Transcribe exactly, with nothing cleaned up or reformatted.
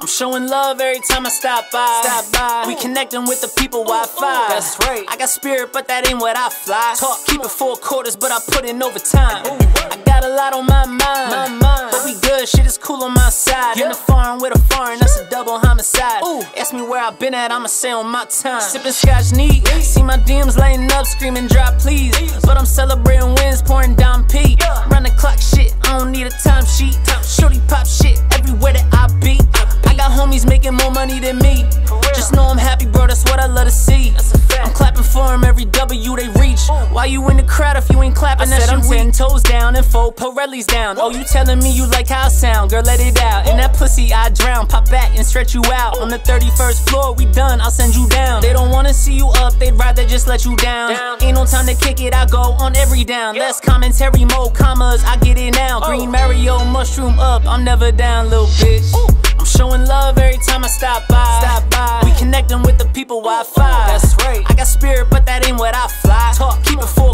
I'm showing love every time I stop by. Stop by. We connecting with the people Wi-Fi. That's right. I got spirit, but that ain't what I fly. Talk, keep it four quarters, but I put in overtime. I got a lot on my mind, my mind. But we good, shit is cool on my side. In the foreign with a foreign, that's a double homicide. Ooh. Ask me where I've been at, I'ma say on my time. Sipping scotch neat, see my D Ms lighting up, screaming drop please. But I'm celebrating wins, pouring down P. Run the clock shit, I don't need a time sheet. Shorty pop shit everywhere that I be. I got homies making more money than me. Just know I'm happy, bro, that's what I love to see. I'm clapping for them every W they reach. Why you in the crowd if you ain't clapping? I said I'm ten toes down and four Pirellis down. Oh, you telling me you like how I sound? Girl, let it out. In that pussy I drown. Pop back and stretch you out. On the thirty-first floor, we done, I'll send you down. They don't wanna see you up, they'd rather just let you down. Ain't no time to kick it, I go on every down. Less commentary, more commas, I get it now. Green Mario, mushroom up, I'm never down, little bitch. I'm showing love every time I stop by. Stop by. We connecting with the people Wi-Fi. That's right. I got spirit, but that ain't what I fly. Talk, keep it for